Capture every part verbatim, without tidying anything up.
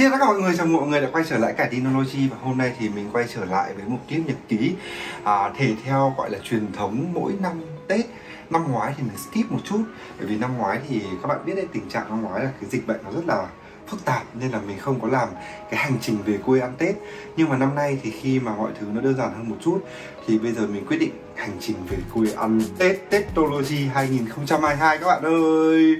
Xin tất cả mọi người, chào mừng mọi người đã quay trở lại cả Dinology. Và hôm nay thì mình quay trở lại với một clip nhật ký à, thể theo gọi là truyền thống mỗi năm Tết. Năm ngoái thì mình skip một chút, bởi vì năm ngoái thì các bạn biết đấy, tình trạng năm ngoái là cái dịch bệnh nó rất là phức tạp, nên là mình không có làm cái hành trình về quê ăn Tết. Nhưng mà năm nay thì khi mà mọi thứ nó đơn giản hơn một chút thì bây giờ mình quyết định hành trình về quê ăn Tết, Tết-ology hai nghìn không trăm hai mươi hai các bạn ơi.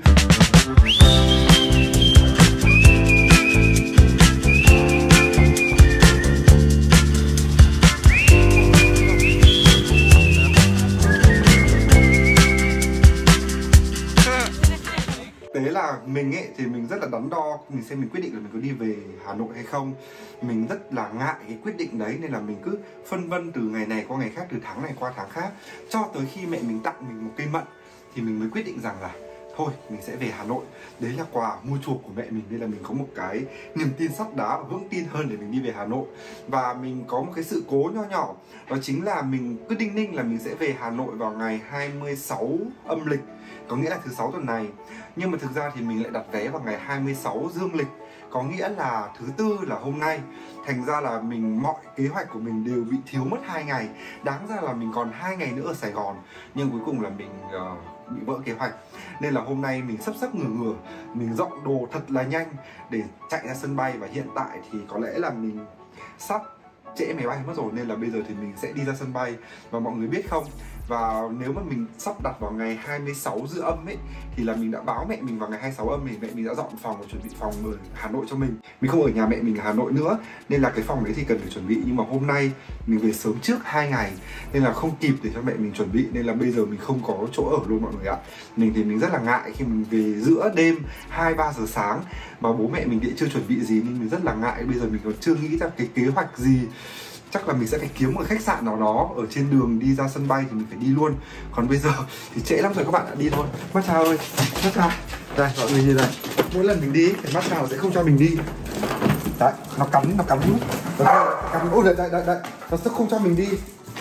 Thế là mình ấy thì mình rất là đắn đo, mình xem mình quyết định là mình có đi về Hà Nội hay không. Mình rất là ngại cái quyết định đấy, nên là mình cứ phân vân từ ngày này qua ngày khác, từ tháng này qua tháng khác, cho tới khi mẹ mình tặng mình một cây mận thì mình mới quyết định rằng là thôi mình sẽ về Hà Nội. Đấy là quà mua chuộc của mẹ mình, nên là mình có một cái niềm tin sắt đá và vững tin hơn để mình đi về Hà Nội. Và mình có một cái sự cố nho nhỏ, đó chính là mình cứ đinh ninh là mình sẽ về Hà Nội vào ngày hai mươi sáu âm lịch, có nghĩa là thứ sáu tuần này. Nhưng mà thực ra thì mình lại đặt vé vào ngày hai mươi sáu dương lịch, có nghĩa là thứ tư là hôm nay. Thành ra là mình mọi kế hoạch của mình đều bị thiếu mất hai ngày. Đáng ra là mình còn hai ngày nữa ở Sài Gòn, nhưng cuối cùng là mình uh, bị vỡ kế hoạch. Nên là hôm nay mình sắp sắp ngửa ngửa, mình dọn đồ thật là nhanh để chạy ra sân bay. Và hiện tại thì có lẽ là mình sắp trễ máy bay mất rồi, nên là bây giờ thì mình sẽ đi ra sân bay. Và mọi người biết không, và nếu mà mình sắp đặt vào ngày hai mươi sáu dự âm ấy thì là mình đã báo mẹ mình vào ngày hai mươi sáu âm thì mẹ mình đã dọn phòng và chuẩn bị phòng ở Hà Nội cho mình. Mình không ở nhà mẹ mình ở Hà Nội nữa, nên là cái phòng đấy thì cần phải chuẩn bị. Nhưng mà hôm nay mình về sớm trước hai ngày nên là không kịp để cho mẹ mình chuẩn bị, nên là bây giờ mình không có chỗ ở luôn mọi người ạ. Mình thì mình rất là ngại khi mình về giữa đêm hai ba giờ sáng mà bố mẹ mình thì chưa chuẩn bị gì, nên mình rất là ngại. Bây giờ mình còn chưa nghĩ ra cái kế hoạch gì. Chắc là mình sẽ phải kiếm một khách sạn nào đó ở trên đường đi ra sân bay thì mình phải đi luôn. Còn bây giờ thì trễ lắm rồi các bạn ạ, đi thôi. Matcha ơi, Matcha. Đây, mọi người nhìn này. Mỗi lần mình đi thì Matcha sẽ không cho mình đi. Đấy, nó cắn, nó cắn nút. Nó cắn, ôi đây, đây, đây, đây. Nó sẽ không cho mình đi.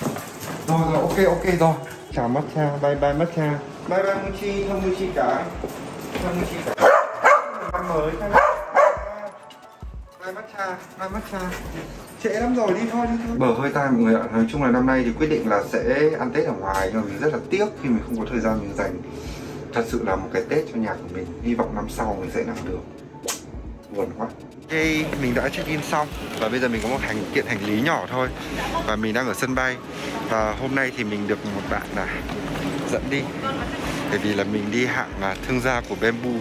Rồi, rồi, ok, ok rồi. Chào Matcha, bye bye Matcha. Bye bye Mochi, không Mochi cả. Không Mochi cả. Năm mới, bye Matcha, bye Matcha. Trễ lắm rồi, đi thôi, đi thôi. Bở hơi tai mọi người ạ. Nói chung là năm nay thì quyết định là sẽ ăn Tết ở ngoài, nhưng mà mình rất là tiếc khi mình không có thời gian mình dành thật sự là một cái Tết cho nhà của mình. Hy vọng năm sau mình sẽ làm được. Buồn quá. Hey, mình đã check in xong và bây giờ mình có một hành kiện hành lý nhỏ thôi. Và mình đang ở sân bay. Và hôm nay thì mình được một bạn là dẫn đi, bởi vì là mình đi hạng là thương gia của Bamboo.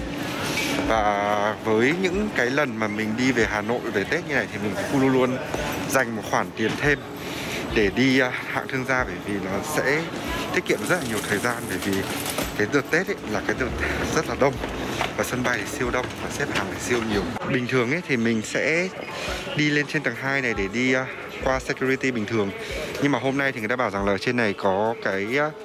Và với những cái lần mà mình đi về Hà Nội về Tết như này thì mình cũng luôn luôn dành một khoản tiền thêm để đi hạng thương gia, bởi vì nó sẽ tiết kiệm rất là nhiều thời gian. Bởi vì cái đợt Tết ấy là cái đợt rất là đông và sân bay thì siêu đông và xếp hàng thì siêu nhiều. Bình thường ấy thì mình sẽ đi lên trên tầng hai này để đi qua security bình thường, nhưng mà hôm nay thì người ta bảo rằng là trên này có cái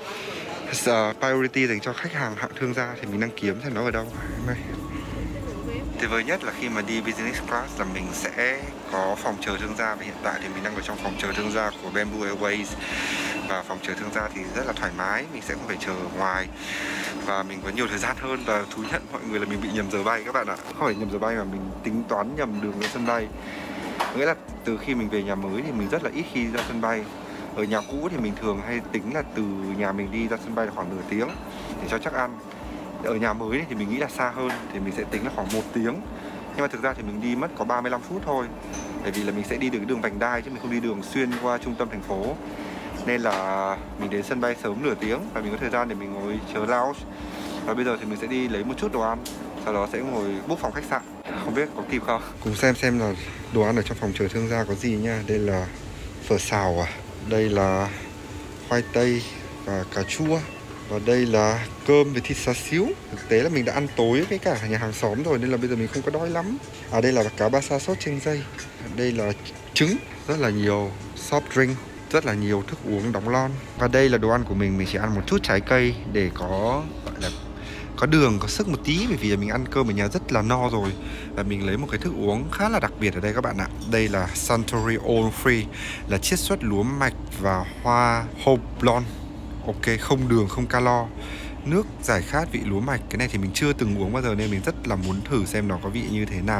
uh, priority dành cho khách hàng hạng thương gia, thì mình đang kiếm xem nó ở đâu. Đây. Tuyệt vời nhất là khi mà đi business class là mình sẽ có phòng chờ thương gia, và hiện tại thì mình đang ở trong phòng chờ thương gia của Bamboo Airways. Và phòng chờ thương gia thì rất là thoải mái, mình sẽ không phải chờ ở ngoài và mình có nhiều thời gian hơn. Và thú nhận mọi người là mình bị nhầm giờ bay các bạn ạ. Không phải nhầm giờ bay mà mình tính toán nhầm đường ra sân bay. Nghĩa là từ khi mình về nhà mới thì mình rất là ít khi ra sân bay. Ở nhà cũ thì mình thường hay tính là từ nhà mình đi ra sân bay là khoảng nửa tiếng để cho chắc ăn. Ở nhà mới thì mình nghĩ là xa hơn thì mình sẽ tính là khoảng một tiếng. Nhưng mà thực ra thì mình đi mất có ba mươi lăm phút thôi, bởi vì là mình sẽ đi được cái đường vành đai chứ mình không đi đường xuyên qua trung tâm thành phố. Nên là mình đến sân bay sớm nửa tiếng và mình có thời gian để mình ngồi chờ lounge. Và bây giờ thì mình sẽ đi lấy một chút đồ ăn, sau đó sẽ ngồi book phòng khách sạn. Không biết có kịp không? Cùng xem xem là đồ ăn ở trong phòng chờ thương gia có gì nha. Đây là phở xào à, đây là khoai tây và cà chua, và đây là cơm với thịt xá xíu. Thực tế là mình đã ăn tối với cả nhà hàng xóm rồi nên là bây giờ mình không có đói lắm. À đây là cá ba sa sốt chanh dây. Đây là trứng, rất là nhiều soft drink, rất là nhiều thức uống đóng lon. Và đây là đồ ăn của mình, mình chỉ ăn một chút trái cây để có gọi là có đường, có sức một tí, bởi vì mình ăn cơm ở nhà rất là no rồi. Và mình lấy một cái thức uống khá là đặc biệt ở đây các bạn ạ. Đây là Suntory All Free, là chiết xuất lúa mạch và hoa Hop Blonde. Ok, không đường, không calo. Nước giải khát vị lúa mạch. Cái này thì mình chưa từng uống bao giờ nên mình rất là muốn thử xem nó có vị như thế nào.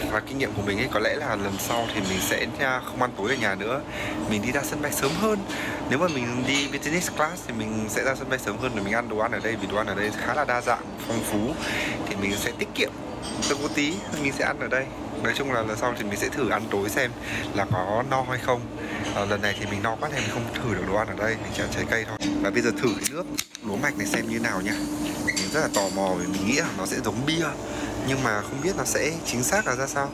Và kinh nghiệm của mình ấy, có lẽ là lần sau thì mình sẽ không ăn tối ở nhà nữa. Mình đi ra sân bay sớm hơn. Nếu mà mình đi business class thì mình sẽ ra sân bay sớm hơn để mình ăn đồ ăn ở đây. Vì đồ ăn ở đây khá là đa dạng, phong phú. Thì mình sẽ tiết kiệm từng một tí, mình sẽ ăn ở đây. Nói chung là lần sau thì mình sẽ thử ăn tối xem là có no hay không. à, Lần này thì mình no quá nên mình không thử được đồ ăn ở đây, mình chỉ ăn trái cây thôi. Và bây giờ thử cái nước lúa mạch này xem như nào nha. Mình rất là tò mò vì mình nghĩ là nó sẽ giống bia, nhưng mà không biết nó sẽ chính xác là ra sao.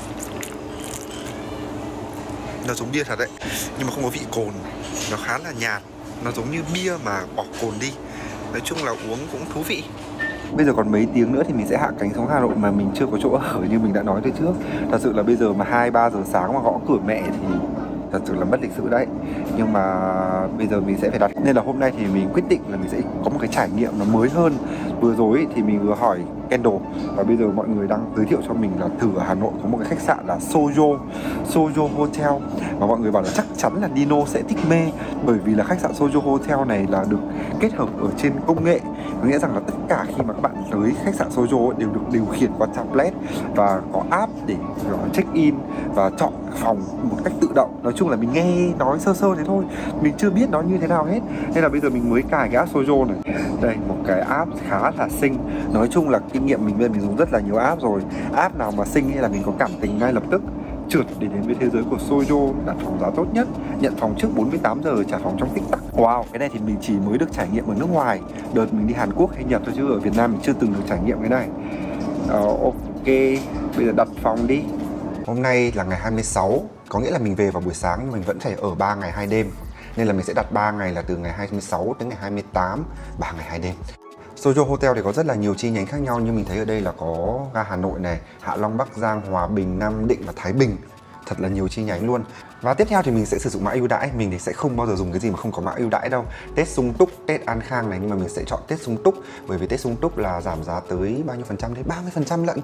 Nó giống bia thật đấy, nhưng mà không có vị cồn. Nó khá là nhạt, nó giống như bia mà bỏ cồn đi. Nói chung là uống cũng thú vị. Bây giờ còn mấy tiếng nữa thì mình sẽ hạ cánh xuống Hà Nội mà mình chưa có chỗ ở như mình đã nói từ trước. Thật sự là bây giờ mà hai ba giờ sáng mà gõ cửa mẹ thì thật sự là mất lịch sự đấy. Nhưng mà bây giờ mình sẽ phải đặt. Nên là hôm nay thì mình quyết định là mình sẽ có một cái trải nghiệm nó mới hơn. Vừa rồi thì mình vừa hỏi Kendall và bây giờ mọi người đang giới thiệu cho mình là thử ở Hà Nội có một cái khách sạn là Sojo Sojo Hotel, và mọi người bảo là chắc chắn là Dino sẽ thích mê, bởi vì là khách sạn Sojo Hotel này là được kết hợp ở trên công nghệ. Có nghĩa rằng là tất cả khi mà các bạn tới khách sạn Sojo đều được điều khiển qua tablet và có app để check in và chọn phòng một cách tự động. Nói chung là mình nghe nói sơ sơ thế thôi, mình chưa biết nó như thế nào hết, nên là bây giờ mình mới cài cái app Sojo này. Đây, một cái app khá là xinh. Nói chung là kinh nghiệm mình bên mình dùng rất là nhiều app rồi. App nào mà xinh hay là mình có cảm tình ngay lập tức trượt để đến với thế giới của Sojo, đặt phòng giá tốt nhất, nhận phòng trước bốn mươi tám giờ, trả phòng trong tích tắc. Wow, cái này thì mình chỉ mới được trải nghiệm ở nước ngoài. Đợt mình đi Hàn Quốc hay Nhật thôi, chứ ở Việt Nam mình chưa từng được trải nghiệm cái này. uh, Ok, bây giờ đặt phòng đi. Hôm nay là ngày hai mươi sáu, có nghĩa là mình về vào buổi sáng nhưng mình vẫn phải ở ba ngày hai đêm. Nên là mình sẽ đặt ba ngày là từ ngày hai mươi sáu đến ngày hai mươi tám, ba ngày hai đêm. Sojo Hotel thì có rất là nhiều chi nhánh khác nhau, nhưng mình thấy ở đây là có ga Hà Nội này, Hạ Long, Bắc Giang, Hòa Bình, Nam Định và Thái Bình. Thật là nhiều chi nhánh luôn. Và tiếp theo thì mình sẽ sử dụng mã ưu đãi. Mình thì sẽ không bao giờ dùng cái gì mà không có mã ưu đãi đâu. Tết Sung Túc, Tết An Khang này, nhưng mà mình sẽ chọn Tết Sung Túc, bởi vì Tết Sung Túc là giảm giá tới bao nhiêu phần trăm đấy? ba mươi phần trăm lận.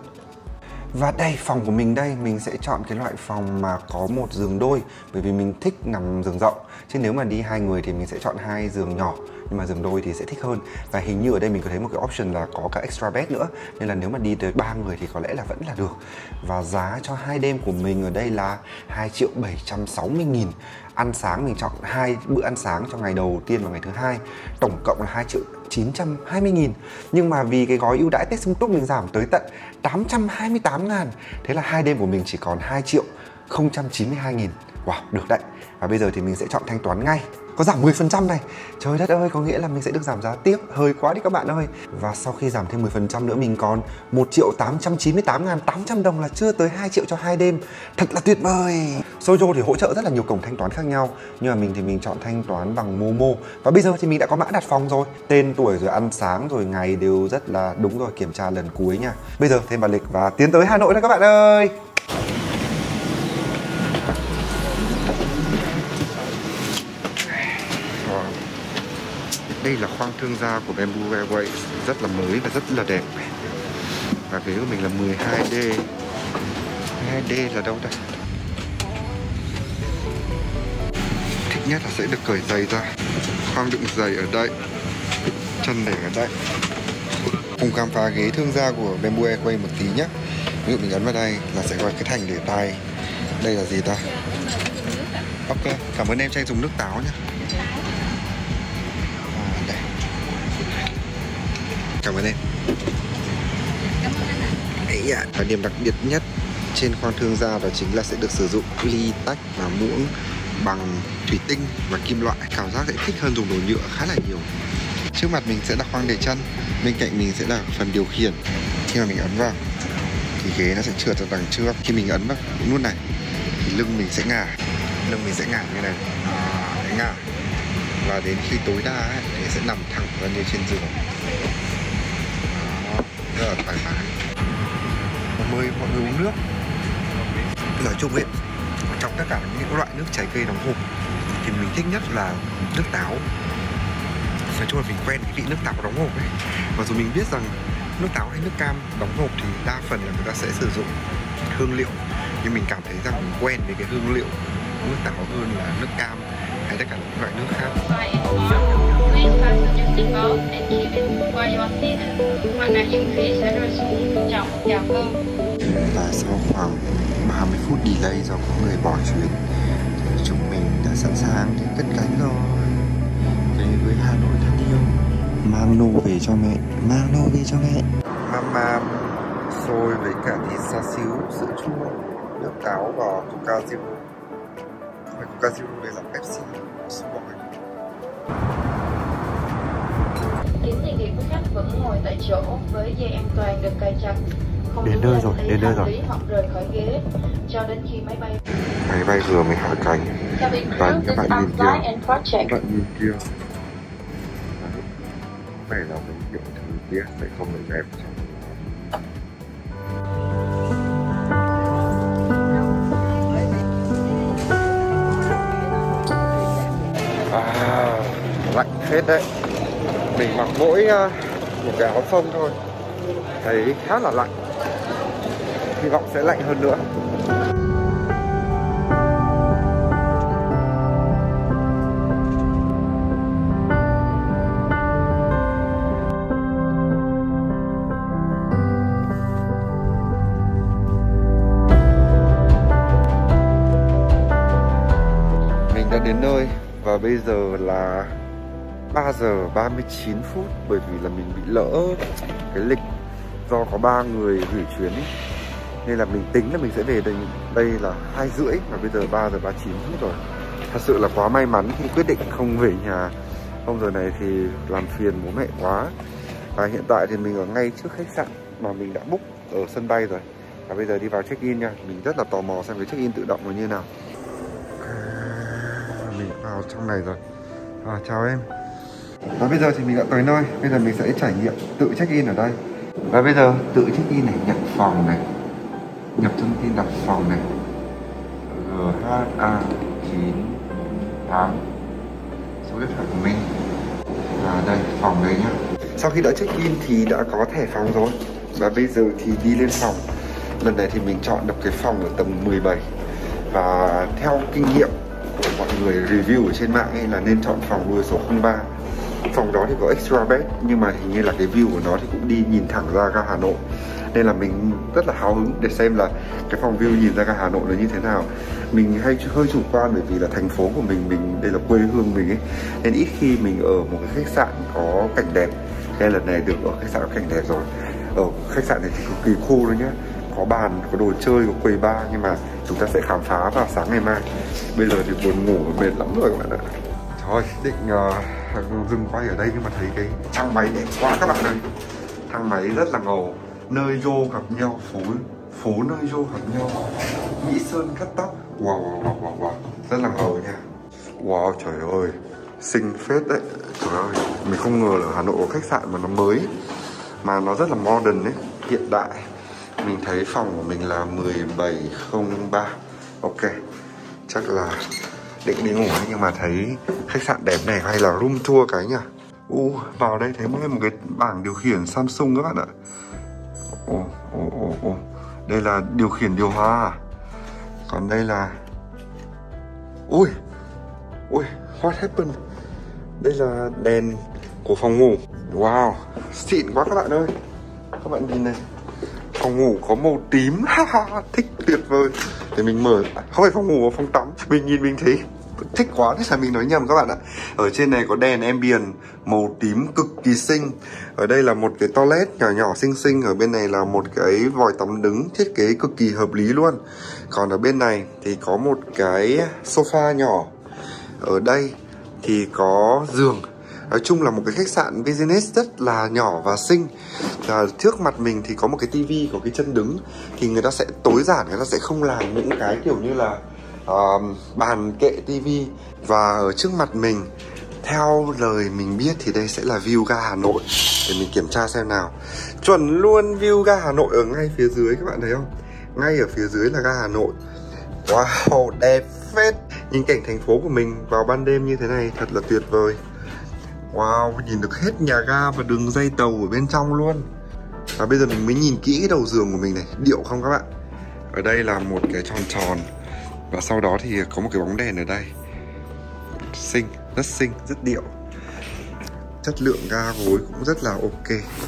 Và đây, phòng của mình đây, mình sẽ chọn cái loại phòng mà có một giường đôi, bởi vì mình thích nằm giường rộng. Chứ nếu mà đi hai người thì mình sẽ chọn hai giường nhỏ, nhưng mà giường đôi thì sẽ thích hơn. Và hình như ở đây mình có thấy một cái option là có cả extra bed nữa, nên là nếu mà đi tới ba người thì có lẽ là vẫn là được. Và giá cho hai đêm của mình ở đây là hai triệu bảy trăm sáu mươi nghìn. Ăn sáng mình chọn hai bữa ăn sáng cho ngày đầu tiên và ngày thứ hai, tổng cộng là hai triệu chín trăm hai mươi nghìn. Nhưng mà vì cái gói ưu đãi Tết Sung Túc mình giảm tới tận tám trăm hai mươi tám ngàn, thế là hai đêm của mình chỉ còn hai triệu không trăm chín mươi hai nghìn. Wow, được đấy. Và bây giờ thì mình sẽ chọn thanh toán ngay. Có giảm mười phần trăm này. Trời đất ơi, có nghĩa là mình sẽ được giảm giá tiếp. Hơi quá đi các bạn ơi. Và sau khi giảm thêm mười phần trăm nữa mình còn một triệu tám trăm chín mươi tám ngàn tám trăm đồng, là chưa tới hai triệu cho hai đêm. Thật là tuyệt vời. Sojo thì hỗ trợ rất là nhiều cổng thanh toán khác nhau, nhưng mà mình thì mình chọn thanh toán bằng Momo. Và bây giờ thì mình đã có mã đặt phòng rồi. Tên tuổi rồi ăn sáng rồi ngày đều rất là đúng rồi. Kiểm tra lần cuối nha. Bây giờ thêm vào lịch và tiến tới Hà Nội thôi các bạn ơi. Đây là khoang thương gia của Bamboo Airways, rất là mới và rất là đẹp. Và ghế của mình là mười hai D. mười hai D là đâu đây? Thích nhất là sẽ được cởi giày ra. Khoang đựng giày ở đây, chân để ở đây. Cùng khám phá ghế thương gia của Bamboo Airways một tí nhé. Ví dụ mình ấn vào đây là sẽ có cái thành để tay. Đây là gì ta? Ok, cảm ơn em cho anh dùng nước táo nhé. Cảm ơn em. Ấy à, và điểm đặc biệt nhất trên khoang thương gia đó chính là sẽ được sử dụng ly, tách và muỗng bằng thủy tinh và kim loại. Cảm giác sẽ thích hơn dùng đồ nhựa khá là nhiều. Trước mặt mình sẽ là khoang để chân, bên cạnh mình sẽ là phần điều khiển. Khi mà mình ấn vào thì ghế nó sẽ trượt ra đằng trước. Khi mình ấn vào nút này thì lưng mình sẽ ngả, lưng mình sẽ ngả như này, à, ngả. Và đến khi tối đa ấy, thì sẽ nằm thẳng ra như trên giường. Rất là thoải mái. Mời mọi người uống nước. Nói chung ấy, trong tất cả những loại nước trái cây đóng hộp thì mình thích nhất là nước táo. Nói chung là mình quen cái vị nước táo đóng hộp ấy. Mặc dù mình biết rằng nước táo hay nước cam đóng hộp thì đa phần là người ta sẽ sử dụng hương liệu, nhưng mình cảm thấy rằng mình quen với cái hương liệu nước táo hơn là nước cam hay tất cả những loại nước khác. Qua your seat, hoặc là những phí sẽ rơi xuống chậu chào cơm. Và sau khoảng ba mươi phút delay do có người bỏ chuyến thì chúng mình đã sẵn sàng để cất cánh rồi, về với Hà Nội thân yêu. Mang nô về cho mẹ, mang nô về cho mẹ. Mama xôi với cả thịt xá xíu, sữa chua, nước táo và Coca Zero. Coca Zero đây là Pepsi. Kính đề nghị quý khách vẫn ngồi tại chỗ với dây an toàn được cài chặt, không đến nơi rồi, đến nơi rồi, hoặc rời khỏi ghế cho đến khi máy bay máy bay vừa mới hạ cánh. Và các bạn nhìn kia, các bạn nhìn kia, phải là một kiểu thứ tiếc phải không được đẹp. À, lạnh phết đấy. Mình mặc mỗi uh, một cái áo phông thôi, thấy khá là lạnh. Hy vọng sẽ lạnh hơn nữa. Mình đã đến nơi và bây giờ là ba giờ ba mươi chín phút, bởi vì là mình bị lỡ cái lịch do có ba người hủy chuyến ý. Nên là mình tính là mình sẽ về đây đây là hai rưỡi và bây giờ ba giờ ba mươi chín phút rồi. Thật sự là quá may mắn khi quyết định không về nhà hôm giờ này thì làm phiền bố mẹ quá. Và hiện tại thì mình ở ngay trước khách sạn mà mình đã book ở sân bay rồi. Và bây giờ đi vào check in nha. Mình rất là tò mò xem cái check in tự động nó như nào. Mình vào trong này rồi. À, chào em. Và bây giờ thì mình đã tới nơi. Bây giờ mình sẽ trải nghiệm tự check in ở đây. Và bây giờ tự check in này, nhập phòng này, nhập thông tin đặt phòng này, G H A chín tám, số điện thoại của mình. Và đây phòng đây nhá. Sau khi đã check in thì đã có thẻ phòng rồi. Và bây giờ thì đi lên phòng. Lần này thì mình chọn được cái phòng ở tầng mười bảy. Và theo kinh nghiệm của mọi người review ở trên mạng ấy là nên chọn phòng đuôi số không ba. Phòng đó thì có extra bed, nhưng mà hình như là cái view của nó thì cũng đi nhìn thẳng ra ga Hà Nội. Nên là mình rất là háo hứng để xem là cái phòng view nhìn ra ga Hà Nội là như thế nào. Mình hay hơi chủ quan bởi vì là thành phố của mình, mình đây là quê hương mình ấy, nên ít khi mình ở một cái khách sạn có cảnh đẹp. Nên lần này được ở khách sạn có cảnh đẹp rồi. Ở khách sạn này thì cực kỳ cool luôn nhá. Có bàn, có đồ chơi, có quầy bar, nhưng mà chúng ta sẽ khám phá vào sáng ngày mai. Bây giờ thì buồn ngủ và mệt lắm rồi các bạn ạ. Thôi, định uh, dừng quay ở đây nhưng mà thấy cái thang máy đẹp quá các bạn ơi. Thang máy rất là ngầu. Nơi vô gặp nhau, phố phố nơi vô gặp nhau. Mỹ Sơn cắt tóc. Wow, wow, wow, wow, wow. Rất là ngầu nha. Wow, trời ơi, xinh phết đấy. Trời ơi, mình không ngờ là ở Hà Nội có khách sạn mà nó mới, mà nó rất là modern ấy, hiện đại. Mình thấy phòng của mình là mười bảy không ba. Ok, chắc là định đi ngủ ấy, nhưng mà thấy khách sạn đẹp này, hay là room tour cái nhỉ. U vào đây thấy một cái bảng điều khiển Samsung các bạn ạ. Ồ, ồ, ồ, ồ. Đây là điều khiển điều hòa à? Còn đây là... Ui, ui, what happened? Đây là đèn của phòng ngủ. Wow, xịn quá các bạn ơi. Các bạn nhìn này, phòng ngủ có màu tím. Thích, tuyệt vời. Để mình mở, không phải phòng ngủ mà phòng tắm. Mình nhìn mình thấy thích quá, thế là mình nói nhầm các bạn ạ. Ở trên này có đèn ambient màu tím cực kỳ xinh. Ở đây là một cái toilet nhỏ nhỏ xinh xinh. Ở bên này là một cái vòi tắm đứng, thiết kế cực kỳ hợp lý luôn. Còn ở bên này thì có một cái sofa nhỏ. Ở đây thì có giường. Nói chung là một cái khách sạn business rất là nhỏ và xinh. À, trước mặt mình thì có một cái tivi có cái chân đứng. Thì người ta sẽ tối giản, người ta sẽ không làm những cái kiểu như là uh, bàn kệ tivi. Và ở trước mặt mình, theo lời mình biết thì đây sẽ là view ga Hà Nội. Để mình kiểm tra xem nào. Chuẩn luôn, view ga Hà Nội ở ngay phía dưới, các bạn thấy không? Ngay ở phía dưới là ga Hà Nội. Wow, đẹp phết. Nhìn cảnh thành phố của mình vào ban đêm như thế này thật là tuyệt vời. Wow, nhìn được hết nhà ga và đường dây tàu ở bên trong luôn. Và bây giờ mình mới nhìn kỹ cái đầu giường của mình này. Điệu không các bạn? Ở đây là một cái tròn tròn. Và sau đó thì có một cái bóng đèn ở đây. Xinh, rất xinh, rất điệu. Chất lượng ga gối cũng rất là ok.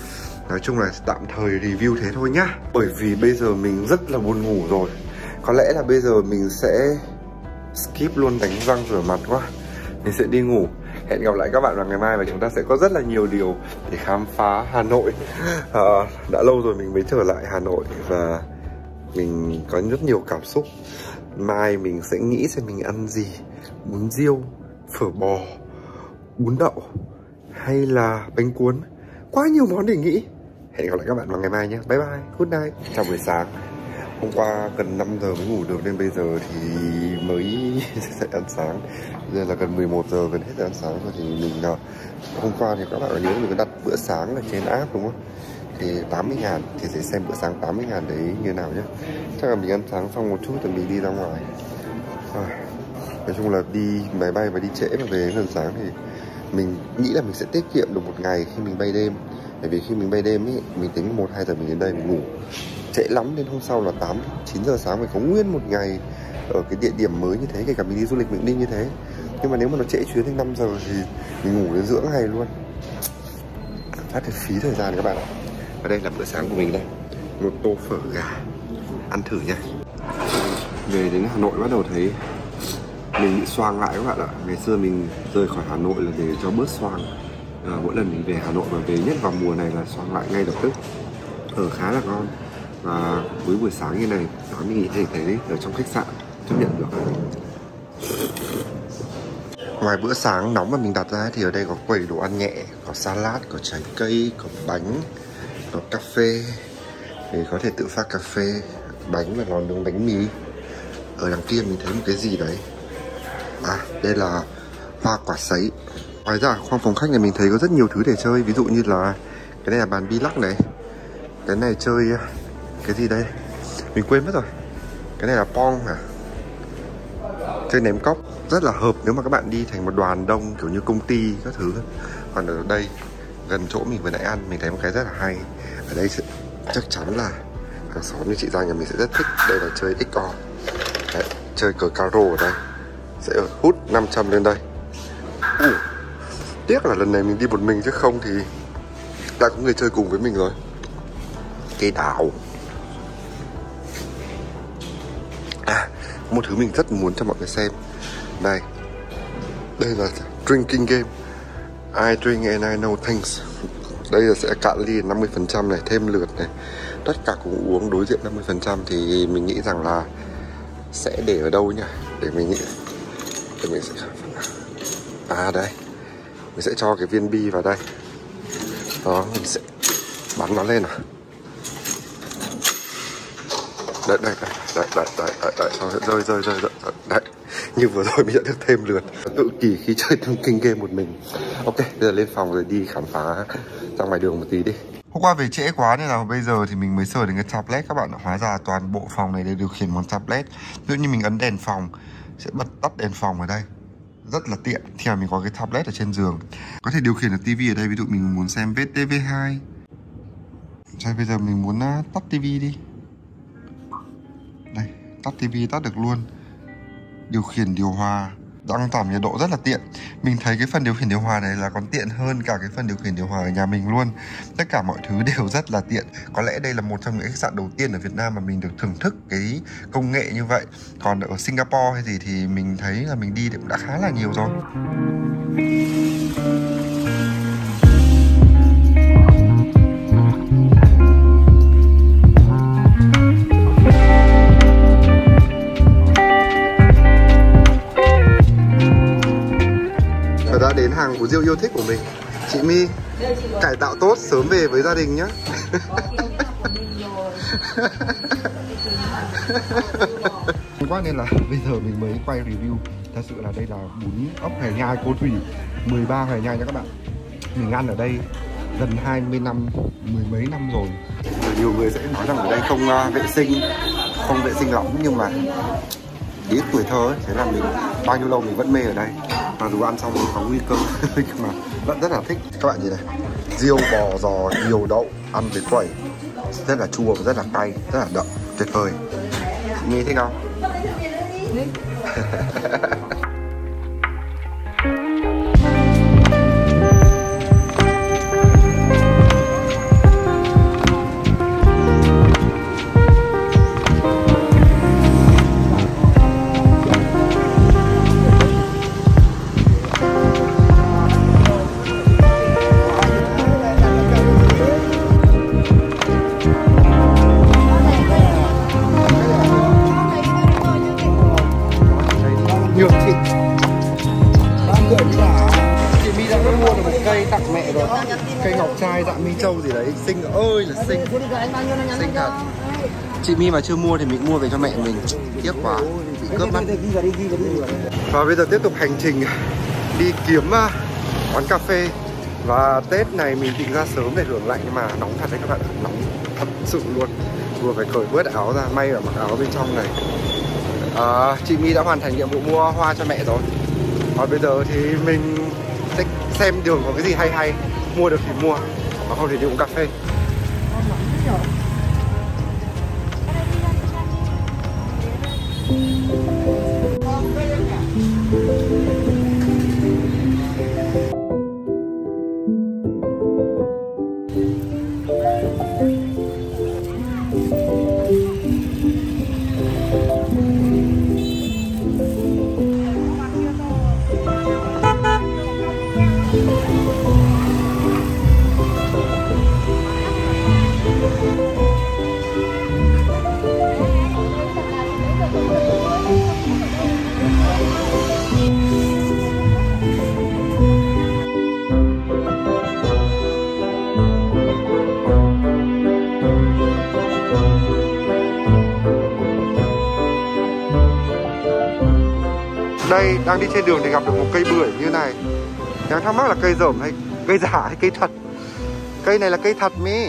Nói chung là tạm thời review thế thôi nhá. Bởi vì bây giờ mình rất là buồn ngủ rồi. Có lẽ là bây giờ mình sẽ skip luôn đánh răng rửa mặt quá. Mình sẽ đi ngủ. Hẹn gặp lại các bạn vào ngày mai và chúng ta sẽ có rất là nhiều điều để khám phá Hà Nội. à, Đã lâu rồi mình mới trở lại Hà Nội và mình có rất nhiều cảm xúc. Mai mình sẽ nghĩ xem mình ăn gì: bún riêu, phở bò, bún đậu hay là bánh cuốn. Quá nhiều món để nghĩ. Hẹn gặp lại các bạn vào ngày mai nhé. Bye bye, good night. Chào buổi sáng. Hôm qua gần năm giờ mới ngủ được nên bây giờ thì mới dậy ăn sáng. Giờ là gần mười một giờ, gần hết giờ ăn sáng rồi thì mình uh, hôm qua thì các bạn có nhớ mình có đặt bữa sáng ở trên app đúng không? Thì tám mươi ngàn thì sẽ xem bữa sáng tám mươi ngàn đấy như nào nhé. Chắc là mình ăn sáng xong một chút thì mình đi ra ngoài. À, nói chung là đi máy bay và đi trễ mà về gần sáng thì mình nghĩ là mình sẽ tiết kiệm được một ngày khi mình bay đêm. Bởi vì khi mình bay đêm ấy, mình tính một hai giờ mình đến đây mình ngủ trễ lắm, đến hôm sau là tám chín giờ sáng mình có nguyên một ngày ở cái địa điểm mới như thế. Kể cả mình đi du lịch mình đi như thế. Nhưng mà nếu mà nó trễ chuyến đến năm giờ thì mình ngủ đến giữa ngày luôn. Cảm giác thì phí thời gian các bạn ạ. Và đây là bữa sáng của mình đây, một tô phở gà. Ăn thử nha. Về đến Hà Nội bắt đầu thấy mình bị xoang lại các bạn ạ. Ngày xưa mình rời khỏi Hà Nội là để cho bớt xoang. à, Mỗi lần mình về Hà Nội và về nhất vào mùa này là xoang lại ngay lập tức. Ở khá là ngon. Và với buổi sáng như này mình nghĩ thấy thấy ở trong khách sạn chấp nhận được. Ngoài bữa sáng nóng mà mình đặt ra thì ở đây có quầy đồ ăn nhẹ, có salad, có trái cây, có bánh, có cà phê thì có thể tự pha cà phê, bánh và lon nướng bánh mì. Ở đằng kia mình thấy một cái gì đấy. À, đây là hoa quả sấy. Ngoài ra khoang phòng khách này mình thấy có rất nhiều thứ để chơi. Ví dụ như là cái này là bàn bi lắc này. Cái này chơi cái gì đây? Mình quên mất rồi. Cái này là pong à? Chơi ném cốc. Rất là hợp nếu mà các bạn đi thành một đoàn đông kiểu như công ty các thứ. Còn ở đây gần chỗ mình vừa nãy ăn mình thấy một cái rất là hay. Ở đây chắc chắn là hàng xóm như chị Giang nhà mình sẽ rất thích. Đây là chơi ích o. Đấy, chơi cờ caro ở đây sẽ hút năm trăm lên đây. uh, Tiếc là lần này mình đi một mình chứ không thì đã có người chơi cùng với mình rồi. Cây đào. À, một thứ mình rất muốn cho mọi người xem. Đây. Đây là drinking game. I drink and I know things. Đây là sẽ cạn ly năm mươi phần trăm này, thêm lượt này. Tất cả cùng uống đối diện năm mươi phần trăm thì mình nghĩ rằng là sẽ để ở đâu nhỉ? Để mình nghĩ. Để mình sẽ À đây. Mình sẽ cho cái viên bi vào đây. Đó, mình sẽ bắn nó lên à. Đấy, đây, đây, đây, đây, đây, đây, đây, rơi, rơi, rơi, rơi, đấy. Như vừa rồi mình đã được thêm lượt. Tự kỷ khi chơi drinking game một mình. Ok, bây giờ lên phòng rồi đi khám phá ra ngoài đường một tí đi. Hôm qua về trễ quá nên là bây giờ thì mình mới sờ đến cái tablet các bạn ạ. Hóa ra toàn bộ phòng này đều điều khiển bằng tablet. Ví dụ như mình ấn đèn phòng sẽ bật tắt đèn phòng ở đây. Rất là tiện khi mà mình có cái tablet ở trên giường. Có thể điều khiển được tivi ở đây. Ví dụ mình muốn xem vê tê vê hai. Rồi bây giờ mình muốn tắt tivi đi. Đây, tắt tivi tắt được luôn. Điều khiển điều hòa, tăng giảm nhiệt độ rất là tiện. Mình thấy cái phần điều khiển điều hòa này là còn tiện hơn cả cái phần điều khiển điều hòa ở nhà mình luôn. Tất cả mọi thứ đều rất là tiện. Có lẽ đây là một trong những khách sạn đầu tiên ở Việt Nam mà mình được thưởng thức cái công nghệ như vậy. Còn ở Singapore hay gì thì mình thấy là mình đi cũng đã khá là nhiều rồi. Đã đến hàng của Diêu yêu thích của mình. Chị My, cải tạo tốt sớm về với gia đình nhé. Quá nên là bây giờ mình mới quay review. Thật sự là đây là bún ốc hề nhai cô Thủy mười ba hề nhai nha các bạn. Mình ăn ở đây gần hai mươi năm, mười mấy năm rồi. Nhiều người sẽ nói rằng ở đây không uh, vệ sinh, không vệ sinh lắm, nhưng mà ý tuổi thơ ấy, thế là mình bao nhiêu lâu mình vẫn mê ở đây. Và dù ăn xong thì có nguy cơ nhưng mà vẫn rất là thích. Các bạn nhìn này, riêu bò giò nhiều đậu ăn với quẩy, rất là chua và rất là cay, rất là đậm, tuyệt vời. Chị My thích không? trâu gì đấy, xinh ơi là xinh. Xinh thật. Chị My mà chưa mua thì mình mua về cho mẹ mình. Tiếc quá, bị cướp mất. Và bây giờ tiếp tục hành trình đi kiếm quán cà phê. Và Tết này mình định ra sớm để hưởng lạnh nhưng mà nóng thật đấy các bạn, nóng thật sự luôn. Vừa phải cởi bớt áo ra, may ở mặc áo bên trong này. À, chị My đã hoàn thành nhiệm vụ mua hoa cho mẹ rồi. Và bây giờ thì mình sẽ xem đường có cái gì hay hay, mua được thì mua, mà không thì đi uống cà phê. Đây, đang đi trên đường thì gặp được một cây bưởi như này. Đang thắc mắc là cây rởm hay cây giả hay cây thật. Cây này là cây thật mi.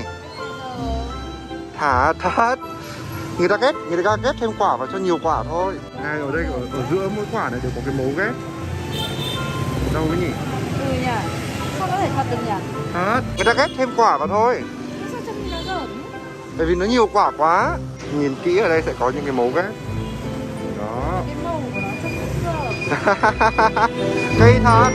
Thả thật. Người ta ghép, người ta ghép thêm quả vào cho nhiều quả thôi. Này, ở đây, ở, ở giữa mỗi quả này đều có cái mấu ghép. Đâu cái nhỉ? Ừ nhỉ. Sao có thể thật được nhỉ? Thật, người ta ghép thêm quả vào thôi. Sao trông như nó rởm? Bởi vì nó nhiều quả quá. Nhìn kỹ ở đây sẽ có những cái mấu ghép. Đó. Cái màu của nó trông cũng rởm. Cây thật.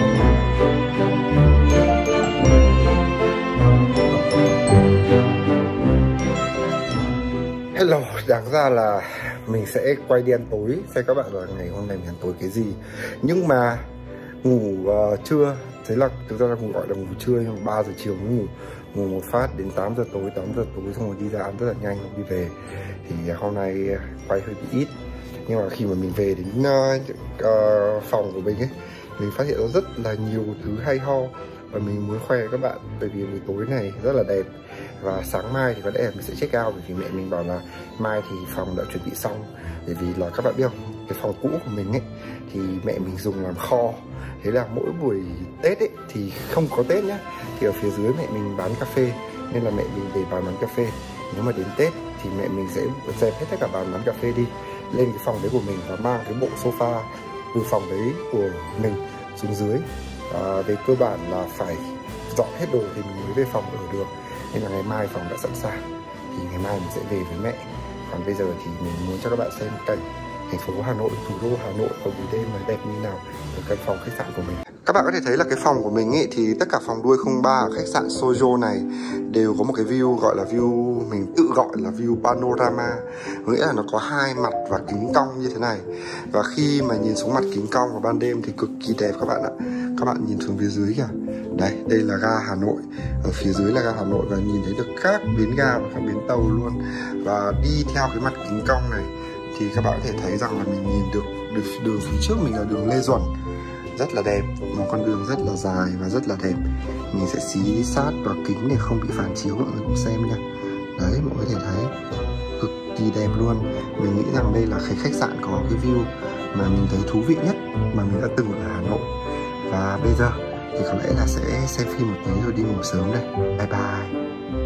Hello, đáng ra là mình sẽ quay đi ăn tối xem các bạn là ngày hôm nay mình ăn tối cái gì. Nhưng mà ngủ uh, trưa, thế là thực ra là ngủ gọi là ngủ trưa, nhưng mà ba giờ chiều mới ngủ. Ngủ một phát đến tám giờ tối, tám giờ tối xong rồi đi ra ăn rất là nhanh đi về. Thì hôm nay quay hơi bị ít. Nhưng mà khi mà mình về đến uh, uh, phòng của mình ấy, mình phát hiện ra rất là nhiều thứ hay ho. Và mình muốn khoe với các bạn, bởi vì buổi tối này rất là đẹp. Và sáng mai thì có lẽ mình sẽ check out, bởi vì mẹ mình bảo là mai thì phòng đã chuẩn bị xong. Bởi vì là các bạn biết không, cái phòng cũ của mình ấy thì mẹ mình dùng làm kho. Thế là mỗi buổi Tết ấy thì không có Tết nhá, thì ở phía dưới mẹ mình bán cà phê, nên là mẹ mình để bàn bán cà phê. Nếu mà đến Tết thì mẹ mình sẽ dẹp hết tất cả bàn bán cà phê đi, lên cái phòng đấy của mình và mang cái bộ sofa từ phòng đấy của mình xuống dưới. À, về cơ bản là phải dọn hết đồ thì mình mới về phòng ở được. Nên là ngày mai phòng đã sẵn sàng, thì ngày mai mình sẽ về với mẹ. Còn bây giờ thì mình muốn cho các bạn xem cảnh thành phố Hà Nội, thủ đô Hà Nội vào buổi đêm mà đẹp như nào ở căn phòng khách sạn của mình. Các bạn có thể thấy là cái phòng của mình ấy, thì tất cả phòng đuôi không ba ở khách sạn Sojo này đều có một cái view gọi là view, mình tự gọi là view panorama. Nghĩa là nó có hai mặt và kính cong như thế này. Và khi mà nhìn xuống mặt kính cong vào ban đêm thì cực kỳ đẹp các bạn ạ. Các bạn nhìn xuống phía dưới kìa. Đây, đây là ga Hà Nội. Ở phía dưới là ga Hà Nội và nhìn thấy được các bến ga và các bến tàu luôn. Và đi theo cái mặt kính cong này thì các bạn có thể thấy rằng là mình nhìn được, được đường phía trước mình là đường Lê Duẩn, rất là đẹp, một con đường rất là dài và rất là đẹp. Mình sẽ xí sát vào kính để không bị phản chiếu, mọi người cùng xem nha. Đấy, mọi người có thể thấy cực kỳ đẹp luôn. Mình nghĩ rằng đây là cái khách sạn có cái view mà mình thấy thú vị nhất mà mình đã từng ở Hà Nội. Và bây giờ thì có lẽ là sẽ xem phim một tí rồi đi ngủ sớm đây. Bye bye.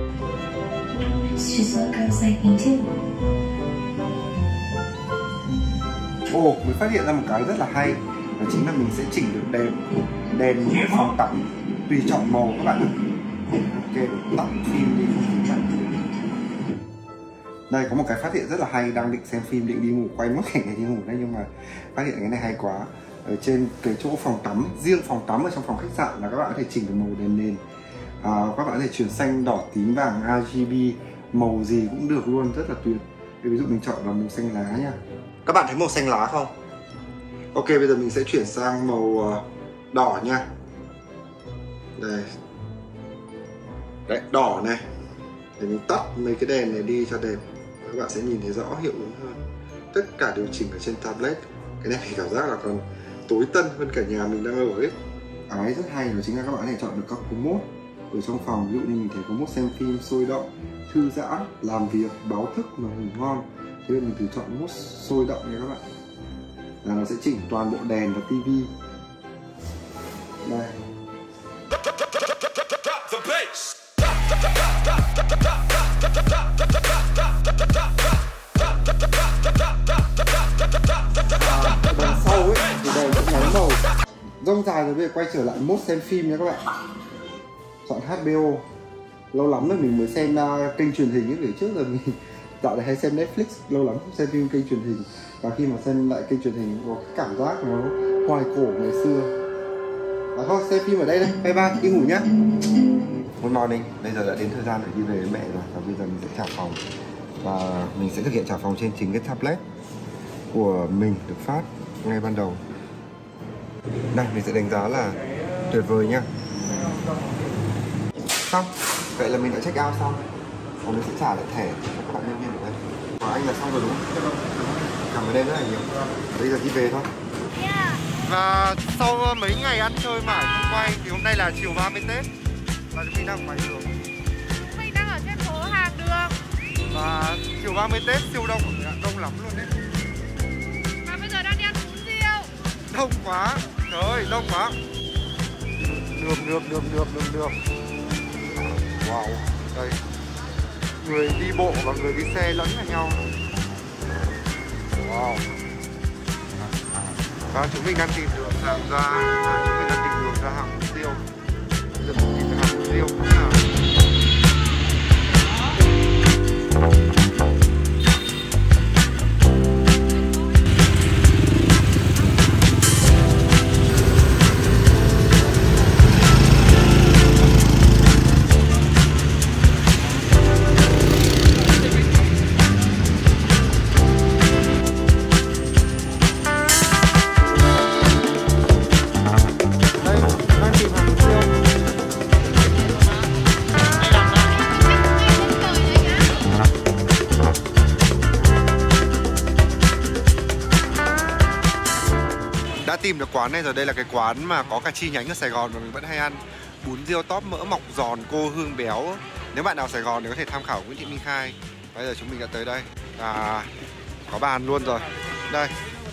Ồ, mình phát hiện ra một cái rất là hay, đó chính là mình sẽ chỉnh được đèn đèn phòng tắm tùy chọn màu các bạn ạ. Ok, tắt phim đi không phải. Đây có một cái phát hiện rất là hay, đang định xem phim, định đi ngủ, quay mất cảnh này đi ngủ đấy, nhưng mà phát hiện cái này hay quá. Ở trên cái chỗ phòng tắm, riêng phòng tắm ở trong phòng khách sạn là các bạn có thể chỉnh được màu đèn nền. À, các bạn có thể chuyển xanh, đỏ, tím, vàng, R G B, màu gì cũng được luôn, rất là tuyệt. Ví dụ mình chọn là màu xanh lá nha. Các bạn thấy màu xanh lá không? Ok, bây giờ mình sẽ chuyển sang màu đỏ nha. Đây. Đấy, đỏ này. Để mình tắt mấy cái đèn này đi cho đẹp. Các bạn sẽ nhìn thấy rõ hiệu ứng hơn. Tất cả điều chỉnh ở trên tablet. Cái này thì cảm giác là còn tối tân hơn cả nhà mình đang ở ấy. Cái rất hay đó chính là các bạn có thể chọn được các cú mốt. ở trong phòng. Ví dụ như mình thấy có mốt xem phim, sôi động, thư giãn, làm việc, báo thức mà ngủ ngon. Thế nên mình thử chọn mốt sôi động nha các bạn. Là nó sẽ chỉnh toàn bộ đèn và tivi. Đây. Đằng sau ấy thì đây sẽ nháy màu. Rông dài rồi, bây giờ quay trở lại mốt xem phim nha các bạn. Chọn hát bê o. Lâu lắm rồi mình mới xem uh, kênh truyền hình ấy, để trước giờ mình dạo này hay xem Netflix, lâu lắm không xem phim kênh truyền hình. Và khi mà xem lại kênh truyền hình có cái cảm giác nó hoài cổ ngày xưa. À, thôi xem phim ở đây đây, bye bye, đi ngủ nhá. Good morning, bây giờ đã đến thời gian để đi về với mẹ rồi. Và bây giờ mình sẽ trả phòng. Và mình sẽ thực hiện trả phòng trên chính cái tablet của mình được phát ngay ban đầu. Đây, mình sẽ đánh giá là tuyệt vời nha. Xong, vậy là mình đã check out xong. Và mình sẽ trả lại thẻ cho các bạn nhân viên ở đây. Và anh là xong rồi đúng không? Cảm ơn em rất là nhiều. Bây giờ đi về thôi. Và sau mấy ngày ăn chơi mãi không quay thì hôm nay là chiều ba mươi Tết. Và chúng mình đang quay đường. Mình đang ở trên phố Hàng Đường. Và chiều ba mươi Tết siêu đông của mình ạ, đông lắm luôn đấy. Và bây giờ đang đi ăn bún riêu. Đông quá, trời ơi, đông quá. Nườm, nườm, nườm, nườm, nườm, nườm. Wow, đây. Người đi bộ và người đi xe lẫn vào nhau. Wow. Và chúng mình đang tìm đường hàng ra, chúng mình đang tìm đường ra hàng bún riêu. Bây giờ mình tìm ra hàng bún riêu cũng là tìm được quán này rồi. Đây là cái quán mà có cả chi nhánh ở Sài Gòn mà mình vẫn hay ăn. Bún riêu tóp mỡ mọc giòn cô hương béo. Nếu bạn nào Sài Gòn thì có thể tham khảo Nguyễn Thị Minh Khai. Bây giờ chúng mình đã tới đây và có bàn luôn rồi. Đây.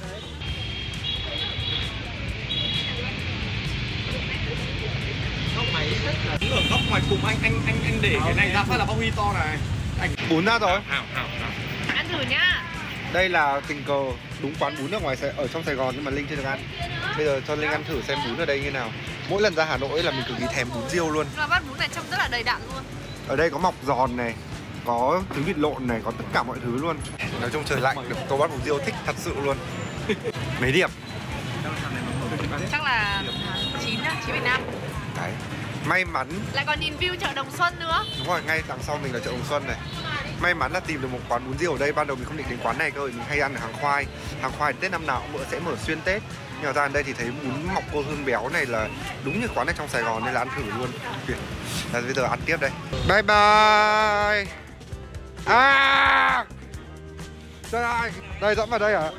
Không, mày thích là đứng ở góc ngoài cùng anh anh anh anh để cái này ra phát là bao huy to này. Anh Bún ra rồi. Hảo hảo hảo. Ăn thử nhá. Đây là tình cờ đúng quán bún ở ngoài ở trong Sài Gòn nhưng mà Linh chưa được ăn. Bây giờ cho Linh ăn thử xem bún ở đây như nào. Mỗi lần ra Hà Nội là mình cực kỳ thèm bún riêu luôn. Và bát bún này trông rất là đầy đặn luôn. Ở đây có mọc giòn này, có trứng vịt lộn này, có tất cả mọi thứ luôn. Nói chung trời lạnh được tô bát bún riêu thích thật sự luôn. Mấy điểm? Chắc là chín á, chín Việt Nam. Đấy. May mắn lại còn nhìn view chợ Đồng Xuân nữa. Đúng rồi, ngay đằng sau mình là chợ Đồng Xuân này. May mắn là tìm được một quán bún riêu ở đây. Ban đầu mình không định đến quán này cơ, mình hay ăn ở hàng khoai. Hàng khoai Tết năm nào cũng sẽ mở xuyên Tết. Nhưng mà ra đến đây thì thấy bún mọc cô hương béo này là đúng như quán này trong Sài Gòn nên là ăn thử luôn. Là bây giờ ăn tiếp đây. Bye bye. À, đây, đây dẫn vào đây hả?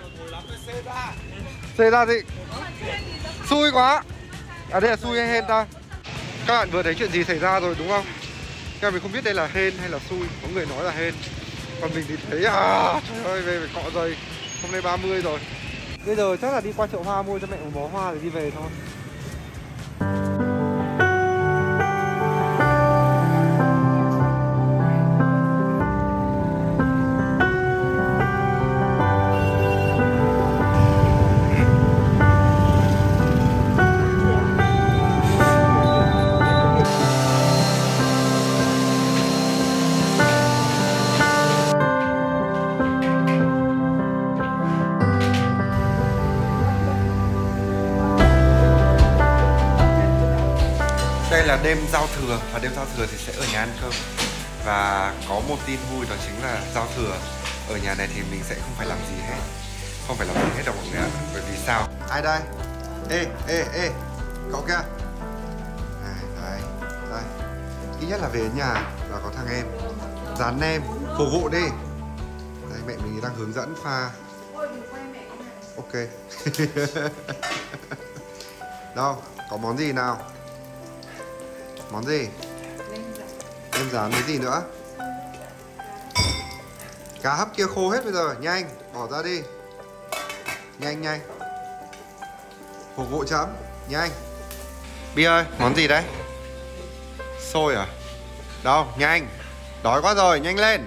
Xê ra gì? Xui quá. À đây là xui hay hên ta? Các bạn vừa thấy chuyện gì xảy ra rồi đúng không? Nhưng mình không biết đây là hên hay là xui. Có người nói là hên. Còn mình thì thấy à, trời ơi, về phải cọ dày. Hôm nay ba mươi rồi. Bây giờ chắc là đi qua chợ hoa mua cho mẹ một bó hoa để đi về thôi. Đây là đêm giao thừa và đêm giao thừa thì sẽ ở nhà ăn cơm. Và có một tin vui đó chính là giao thừa ở nhà này thì mình sẽ không phải làm gì hết. Không phải làm gì hết đâu mọi người ạ. Bởi vì sao? Ai đây? Ê, ê, ê, cậu kia. À, đấy, đây. Ít nhất là về nhà là có thằng em dán nem, phục vụ đi. Đây, mẹ mình đang hướng dẫn pha. Ok. Đâu, có món gì nào? Món gì? Em dán cái gì nữa? Cá hấp kia khô hết bây giờ, nhanh, bỏ ra đi. Nhanh nhanh. Phục vụ chấm, nhanh. Bi ơi, món gì đấy? Xôi à? Đâu, nhanh. Đói quá rồi, nhanh lên.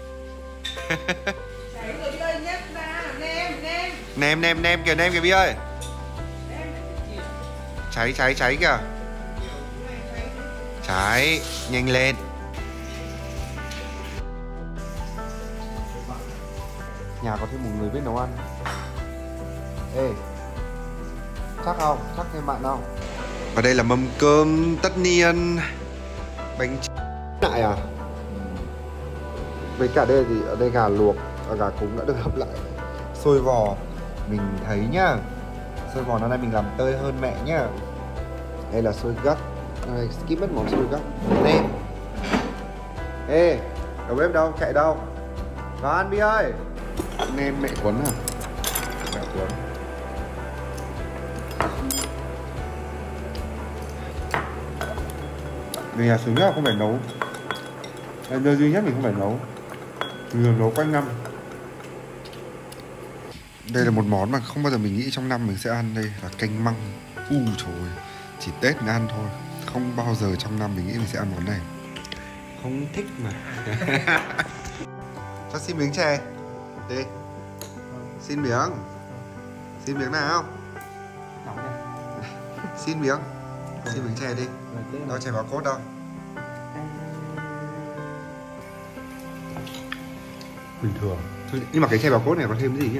Nem nem nem kìa, nem kìa Bi ơi. Cháy cháy cháy kìa. Cháy, nhanh lên. Nhà có thêm một người biết nấu ăn. Ê, chắc không? Chắc thêm bạn không? Và đây là mâm cơm tất niên. Bánh lại à? Với cả đây thì ở đây gà luộc, gà cúng đã được hấp lại. Xôi vò mình thấy nhá. Xôi vò năm nay mình làm tơi hơn mẹ nhá. Đây là xôi gấc. Đây, skip mất món xôi gấc. Nem. Ê, đầu bếp đâu? Chạy đâu? Vào ăn Bi ơi. Nem mẹ quấn à? Mẹ quấn. Về nhà sướng nhất là không phải nấu. Là nơi duy nhất mình không phải nấu. Mình nấu quanh năm. Đây là một món mà không bao giờ mình nghĩ trong năm mình sẽ ăn. Đây là canh măng. U trời ơi, chỉ Tết mới ăn thôi. Không bao giờ trong năm mình nghĩ mình sẽ ăn món này. Không thích mà. Cho xin miếng chè. Đi. Xin miếng. Xin miếng nào. Xin miếng. Xin miếng chè đi. Đâu chè bảo cốt đâu. Bình thường. Nhưng mà cái chè bảo cốt này có thêm cái gì nhỉ?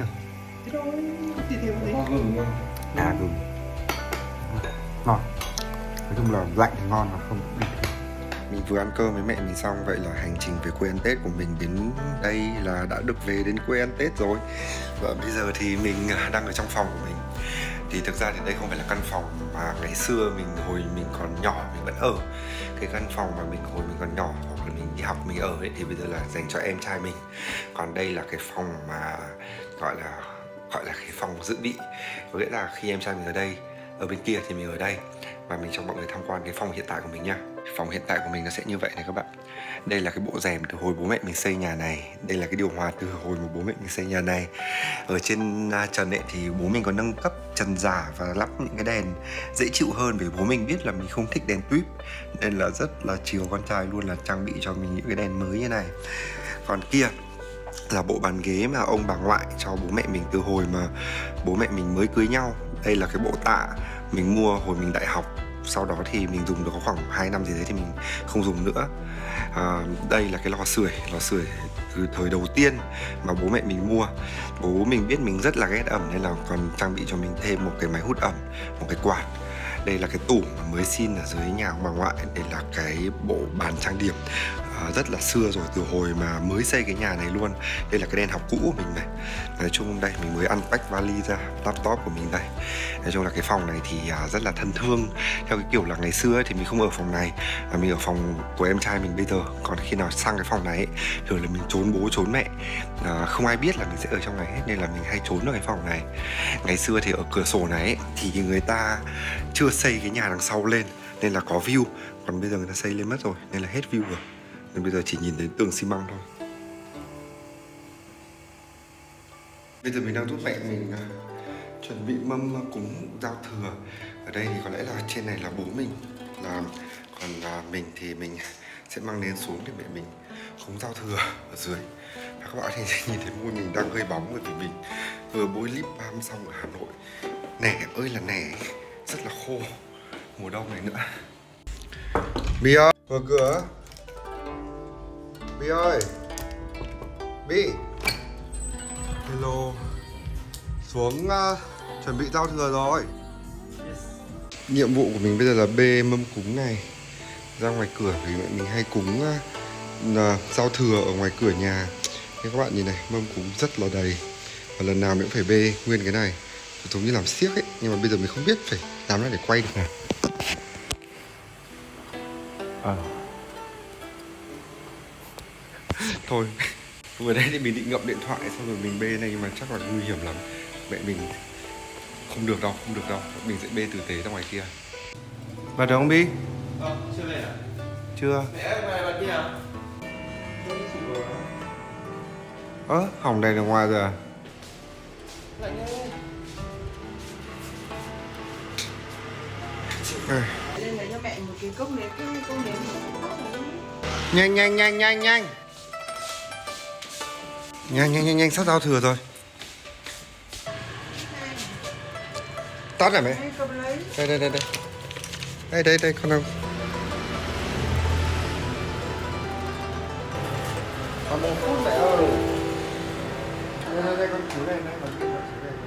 À gừng. Ngon. Nói chung là lạnh thì ngon mà không bình thường. Mình vừa ăn cơm với mẹ mình xong. Vậy là hành trình về quê ăn Tết của mình đến đây là đã được về đến quê ăn Tết rồi. Và bây giờ thì mình đang ở trong phòng của mình. Thì thực ra thì đây không phải là căn phòng mà ngày xưa mình hồi mình còn nhỏ mình vẫn ở. Cái căn phòng mà mình hồi mình còn nhỏ hoặc là mình đi học mình ở ấy, thì bây giờ là dành cho em trai mình. Còn đây là cái phòng mà gọi là gọi là cái phòng dự bị. Có nghĩa là khi em trai mình ở đây, ở bên kia thì mình ở đây. Và mình cho mọi người tham quan cái phòng hiện tại của mình nha. Phòng hiện tại của mình nó sẽ như vậy này các bạn. Đây là cái bộ rèm từ hồi bố mẹ mình xây nhà này. Đây là cái điều hòa từ hồi mà bố mẹ mình xây nhà này. Ở trên trần ấy thì bố mình có nâng cấp trần giả và lắp những cái đèn dễ chịu hơn. Vì bố mình biết là mình không thích đèn tuýp, nên là rất là chiều con trai luôn là trang bị cho mình những cái đèn mới như này. Còn kia là bộ bàn ghế mà ông bà ngoại cho bố mẹ mình từ hồi mà bố mẹ mình mới cưới nhau. Đây là cái bộ tạ mình mua hồi mình đại học. Sau đó thì mình dùng được có khoảng hai năm gì đấy thì mình không dùng nữa. à, Đây là cái lò sưởi Lò sưởi từ thời đầu tiên mà bố mẹ mình mua. Bố mình biết mình rất là ghét ẩm nên là còn trang bị cho mình thêm một cái máy hút ẩm, một cái quạt. Đây là cái tủ mới xin ở dưới nhà ông bà ngoại. Đây là cái bộ bàn trang điểm à, rất là xưa rồi, từ hồi mà mới xây cái nhà này luôn. Đây là cái đèn học cũ của mình này. Nói chung đây mình mới unpack vali ra, laptop của mình đây. Nói chung là cái phòng này thì à, rất là thân thương. Theo cái kiểu là ngày xưa ấy, thì mình không ở phòng này mà mình ở phòng của em trai mình bây giờ. Còn khi nào sang cái phòng này ấy, thường là mình trốn bố trốn mẹ, à, không ai biết là mình sẽ ở trong này hết, nên là mình hay trốn ở cái phòng này. Ngày xưa thì ở cửa sổ này ấy, thì người ta chưa xây cái nhà đằng sau lên nên là có view. Còn bây giờ người ta xây lên mất rồi nên là hết view rồi. Nên bây giờ chỉ nhìn thấy tường xi măng thôi. Bây giờ mình đang giúp mẹ mình uh, chuẩn bị mâm cúng giao thừa. Ở đây thì có lẽ là trên này là bố mình làm. Còn uh, mình thì mình sẽ mang nến xuống để mẹ mình cúng giao thừa ở dưới. Và các bạn thì nhìn thấy môi mình đang hơi bóng bởi vì mình vừa bôi lip balm xong ở Hà Nội. Nẻ ơi là nẻ, rất là khô. Mùa đông này nữa. Bi ơi, mở cửa. Bi ơi. Bi. Hello. Xuống uh, chuẩn bị giao thừa rồi. Nhiệm vụ của mình bây giờ là bê mâm cúng này ra ngoài cửa. Vì vậy mình hay cúng uh, giao thừa ở ngoài cửa nhà. Nên các bạn nhìn này, mâm cúng rất là đầy. Và lần nào mình cũng phải bê nguyên cái này, giống như làm xiếc ấy. Nhưng mà bây giờ mình không biết phải làm nó để quay được nào. À. Thôi, vừa đây thì mình định ngậm điện thoại xong rồi mình bê này, nhưng mà chắc là nguy hiểm lắm. Mẹ mình không được đâu, không được đâu. Mình sẽ bê tử tế ra ngoài kia. Vào được không Bi? Ờ, chưa về à? Chưa. Ơ, à, hỏng đèn ở ngoài rồi à? Nhanh nhanh nhanh nhanh nhanh. Nhanh nhanh nhanh nhanh, sắp giao thừa rồi. Tắt rồi mẹ. Đây đây đây đây. Đây đây đây con đâu. Còn một phút mẹ ơi. Đây đây đây con chú này đây, con chú này.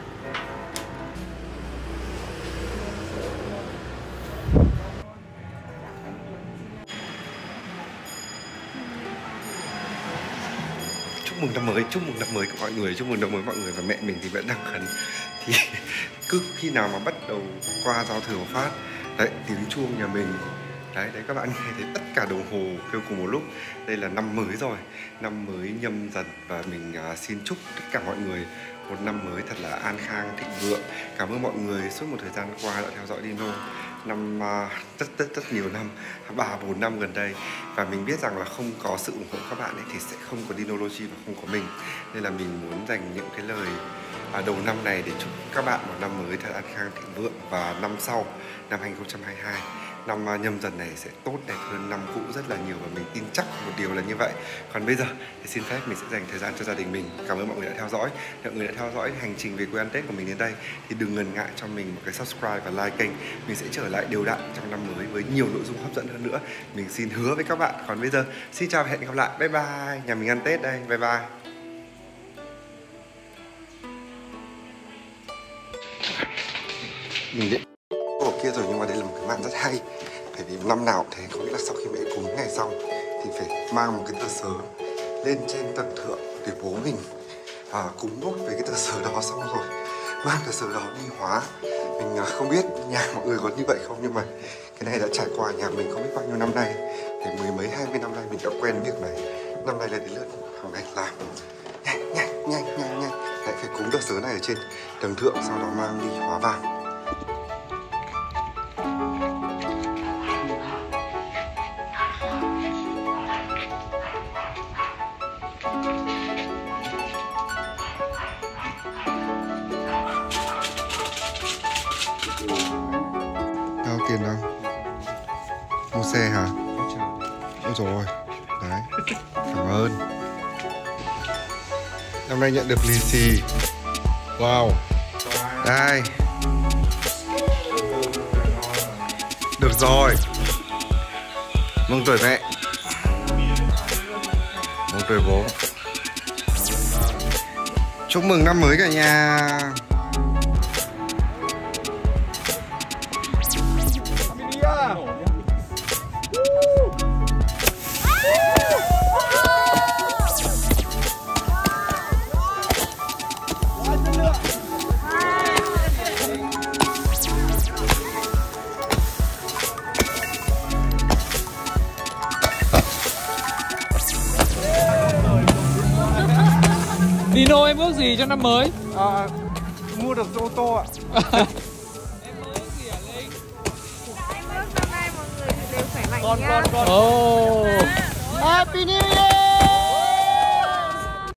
Chúc mừng năm mới, chúc mừng năm mới của mọi người, chúc mừng năm mới mọi người. Và mẹ mình thì vẫn đang khấn. Thì cứ khi nào mà bắt đầu qua giao thừa phát đấy, tiếng chuông nhà mình đấy đấy các bạn nghe thấy tất cả đồng hồ kêu cùng một lúc. Đây là năm mới rồi, năm mới Nhâm Dần, và mình uh, xin chúc tất cả mọi người một năm mới thật là an khang thịnh vượng. Cảm ơn mọi người suốt một thời gian qua đã theo dõi Dino năm uh, rất rất rất nhiều năm, ba bốn năm gần đây. Và mình biết rằng là không có sự ủng hộ các bạn ấy thì sẽ không có Dinology và không có mình, nên là mình muốn dành những cái lời À, đầu năm này để chúc các bạn một năm mới thật an khang thịnh vượng. Và năm sau, năm hai nghìn không trăm hai mươi hai, năm uh, Nhâm Dần này sẽ tốt đẹp hơn năm cũ rất là nhiều, và mình tin chắc một điều là như vậy. Còn bây giờ thì xin phép mình sẽ dành thời gian cho gia đình mình. Cảm ơn mọi người đã theo dõi. Mọi người đã theo dõi hành trình về quê ăn Tết của mình đến đây thì đừng ngần ngại cho mình một cái subscribe và like kênh. Mình sẽ trở lại đều đặn trong năm mới với nhiều nội dung hấp dẫn hơn nữa, mình xin hứa với các bạn. Còn bây giờ xin chào và hẹn gặp lại. Bye bye. Nhà mình ăn Tết đây. Bye bye. Mình biết ở kia rồi, nhưng mà đây là một cái màn rất hay. Bởi vì năm nào thế, có nghĩa là sau khi mẹ cúng ngày xong thì phải mang một cái tờ sớ lên trên tầng thượng để bố mình à, cúng nốt về cái tờ sớ đó, xong rồi mang tờ sớ đó đi hóa. Mình à, không biết nhà mọi người có như vậy không, nhưng mà cái này đã trải qua nhà mình không biết bao nhiêu năm nay, thì mười mấy hai mươi năm nay mình đã quen việc này. Năm nay là đến lượt hàng ngày làm nhanh nhanh nhanh nhanh nhanh, lại phải cúng tờ sớ này ở trên tầng thượng, sau đó mang đi hóa vàng. Đâu tiền đâu? Mua xe hả? Ôi dồi ôi. Đấy. Cảm ơn. Năm nay nhận được lì xì. Wow. Đây. Được rồi. Mừng tuổi mẹ. Mừng tuổi bố. Chúc mừng năm mới cả nhà. Dino em ước gì cho năm mới? À, mua được ô tô ạ. Em mới ước gì hả Linh? Em ước năm nay mọi người đều khỏe mạnh Con nhá. con con. Oh. Happy New